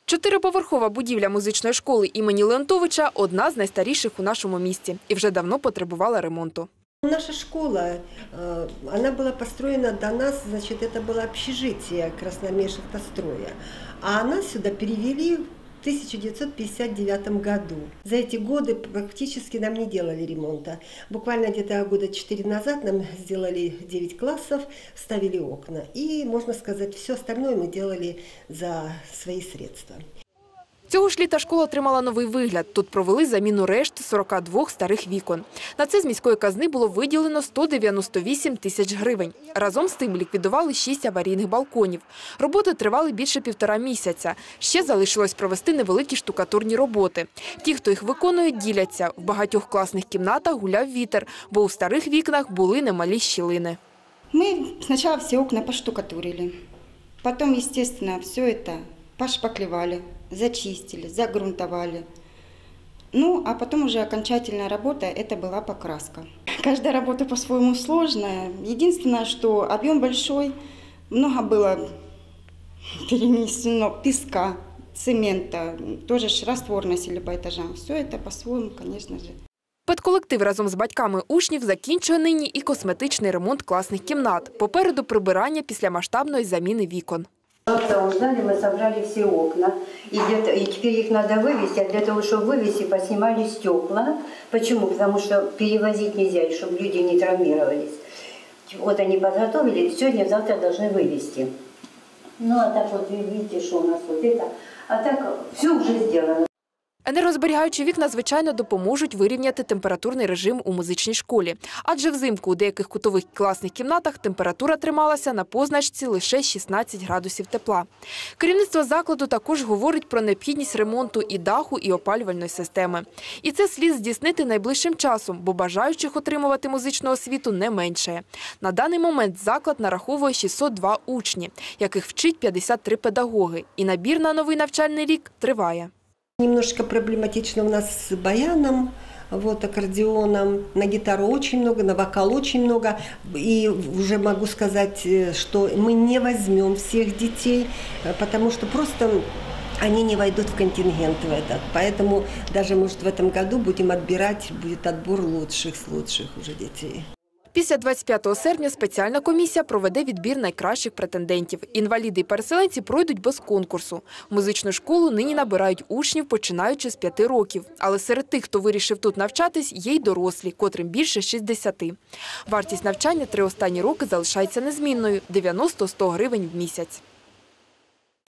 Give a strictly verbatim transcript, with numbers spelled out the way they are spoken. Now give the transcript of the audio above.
Чотириповерхова будівля музичної школи імені Леонтовича – одна з найстаріших у нашому місті і вже давно потребувала ремонту. Наша школа, она была построена до нас, значит, это было общежитие Красноармейского-строя, а нас сюда перевели в тысяча девятьсот пятьдесят девятом году. За эти годы практически нам не делали ремонта. Буквально где-то года четыре назад нам сделали девять классов, вставили окна. И, можно сказать, все остальное мы делали за свои средства. Цього ж літа школа отримала новий вигляд. Тут провели заміну решт сорока двох старих вікон. На це з міської казни було виділено сто дев'яносто вісім тисяч гривень. Разом з тим ліквідували шість аварійних балконів. Роботи тривали більше півтора місяця. Ще залишилось провести невеликі штукатурні роботи. Ті, хто їх виконує, діляться. В багатьох класних кімнатах гуляв вітер, бо у старих вікнах були немалі щілини. Ми спочатку всі окна поштукатурили. Потім, звісно, все це пошпаклевали, зачистили, загрунтовали. Ну, а потом уже окончательная работа – это была покраска. Каждая работа по-своему сложная. Единственное, что объем большой, много было перенесено песка, цемента, тоже раствор носили по этажам. Все это по-своему, конечно же. Педколектив разом з батьками учнів закінчує нині і косметичний ремонт класних кімнат. Попереду прибирання після масштабної заміни вікон. В том здании мы собрали все окна, и, и теперь их надо вывести, а для того, чтобы вывести, поснимали стекла. Почему? Потому что перевозить нельзя, чтобы люди не травмировались. Вот они подготовили, сегодня-завтра должны вывести. Ну а так вот, видите, что у нас вот это, а так все уже сделано. Енергозберігаючі вікна, звичайно, допоможуть вирівняти температурний режим у музичній школі. Адже взимку у деяких кутових класних кімнатах температура трималася на позначці лише шістнадцять градусів тепла. Керівництво закладу також говорить про необхідність ремонту і даху, і опалювальної системи. І це слід здійснити найближчим часом, бо бажаючих отримувати музичну освіту не меншає. На даний момент заклад нараховує шістсот два учні, яких вчить п'ятдесят три педагоги. І набір на новий навчальний рік триває. Немножко проблематично у нас с баяном, вот, аккордеоном, на гитару очень много, на вокал очень много. И уже могу сказать, что мы не возьмем всех детей, потому что просто они не войдут в контингент в этот. Поэтому даже, может, в этом году будем отбирать, будет отбор лучших с лучших уже детей. Після двадцять п'ятого серпня спеціальна комісія проведе відбір найкращих претендентів. Інваліди і переселенці пройдуть без конкурсу. В музичну школу нині набирають учнів, починаючи з п'яти років. Але серед тих, хто вирішив тут навчатись, є й дорослі, котрим більше шістдесяти. Вартість навчання три останні роки залишається незмінною – дев'яносто - сто гривень в місяць.